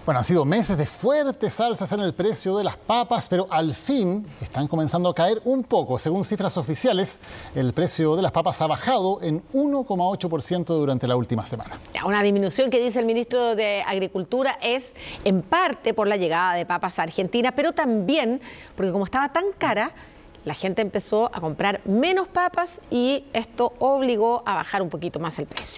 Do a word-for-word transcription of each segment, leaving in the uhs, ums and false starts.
Bueno, han sido meses de fuertes alzas en el precio de las papas, pero al fin están comenzando a caer un poco. Según cifras oficiales, el precio de las papas ha bajado en uno coma ocho por ciento durante la última semana. Una disminución que dice el ministro de Agricultura es en parte por la llegada de papas a Argentina, pero también porque como estaba tan cara, la gente empezó a comprar menos papas y esto obligó a bajar un poquito más el precio.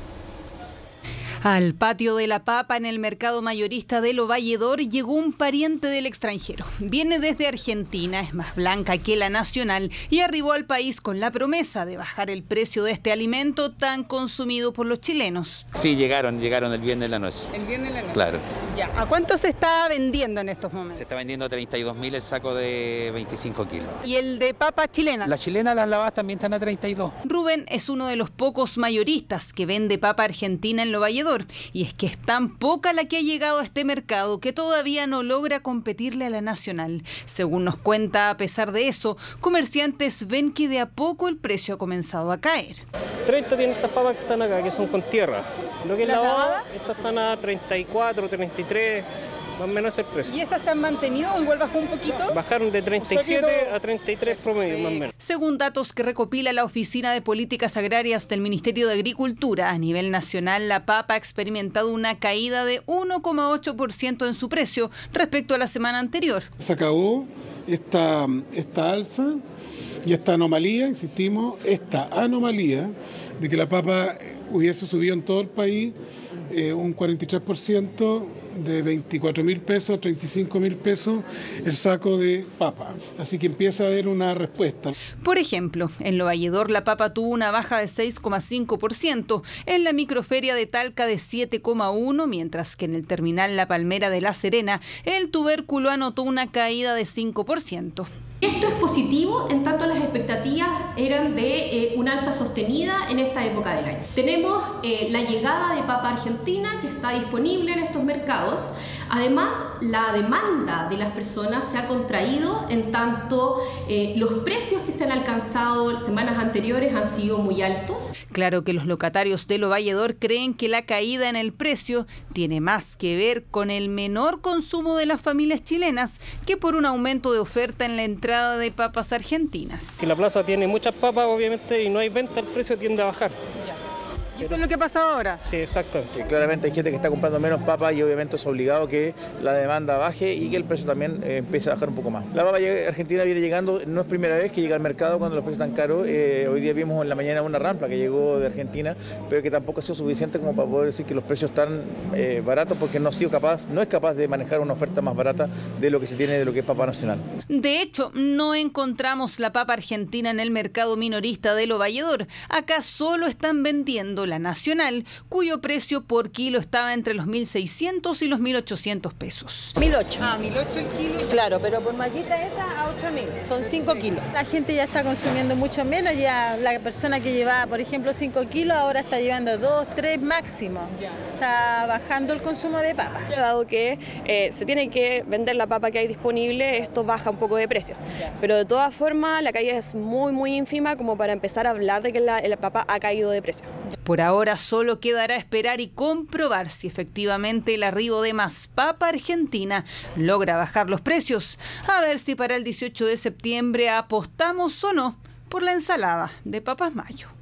Al patio de la papa en el mercado mayorista de Lovalledor llegó un pariente del extranjero. Viene desde Argentina, es más blanca que la nacional y arribó al país con la promesa de bajar el precio de este alimento tan consumido por los chilenos. Sí, llegaron, llegaron el viernes de la noche. ¿El viernes de la noche? Claro. Ya. ¿A cuánto se está vendiendo en estos momentos? Se está vendiendo a treinta y dos mil el saco de veinticinco kilos. ¿Y el de papa chilena? Las chilenas, las lavadas también están a treinta y dos. Rubén es uno de los pocos mayoristas que vende papa argentina en Lovalledor. Y es que es tan poca la que ha llegado a este mercado que todavía no logra competirle a la nacional. Según nos cuenta, a pesar de eso, comerciantes ven que de a poco el precio ha comenzado a caer. treinta tienen estas papas que están acá, que son con tierra. Lo que es lavada, estas están a treinta y cuatro, treinta y tres, más o menos el precio. ¿Y esas se han mantenido o igual bajó un poquito? Bajaron de treinta y siete a treinta y tres promedio, más o menos. Según datos que recopila la Oficina de Políticas Agrarias del Ministerio de Agricultura, a nivel nacional la papa ha experimentado una caída de uno coma ocho por ciento en su precio respecto a la semana anterior. Se acabó esta, esta alza y esta anomalía, insistimos, esta anomalía de que la papa hubiese subido en todo el país eh, un cuarenta y tres por ciento, de veinticuatro mil pesos a treinta y cinco mil pesos el saco de papa. Así que empieza a haber una respuesta. Por ejemplo, en Lovalledor la papa tuvo una baja de seis coma cinco por ciento, en la microferia de Talca de siete coma uno por ciento, mientras que en el terminal La Palmera de La Serena el tubérculo anotó una caída de cinco por ciento. Esto es positivo en tanto las expectativas eran de eh, una alza sostenida en esta época del año. Tenemos eh, la llegada de papa argentina que está disponible en estos mercados. Además, la demanda de las personas se ha contraído en tanto eh, los precios que se han alcanzado en semanas anteriores han sido muy altos. Claro que los locatarios de Lovalledor creen que la caída en el precio tiene más que ver con el menor consumo de las familias chilenas que por un aumento de oferta en la entrada de papas argentinas. Si la plaza tiene muchas papas, obviamente, y no hay venta, el precio tiende a bajar. ¿Y eso es lo que ha pasado ahora? Sí, exactamente. Claramente hay gente que está comprando menos papas y obviamente es obligado que la demanda baje y que el precio también eh, empiece a bajar un poco más. La papa argentina viene llegando, no es primera vez que llega al mercado cuando los precios están caros. Eh, hoy día vimos en la mañana una rampla que llegó de Argentina, pero que tampoco ha sido suficiente como para poder decir que los precios están eh, baratos porque no ha sido capaz, no es capaz de manejar una oferta más barata de lo que se tiene de lo que es papa nacional. De hecho, no encontramos la papa argentina en el mercado minorista de Lovalledor. Acá solo están vendiendo la nacional, cuyo precio por kilo estaba entre los mil seiscientos y los mil ochocientos pesos. mil ocho. Ah, mil ocho el kilo. Claro, pero por mallita esa a ocho mil. Son cinco kilos. La gente ya está consumiendo mucho menos, ya la persona que llevaba, por ejemplo, cinco kilos, ahora está llevando dos, tres máximo. Está bajando el consumo de papa. Dado que eh, se tiene que vender la papa que hay disponible, esto baja un poco de precio. Pero de todas formas, la caída es muy, muy ínfima como para empezar a hablar de que la, la papa ha caído de precio. Por ahora solo quedará esperar y comprobar si efectivamente el arribo de más papa argentina logra bajar los precios. A ver si para el dieciocho de septiembre apostamos o no por la ensalada de papas mayo.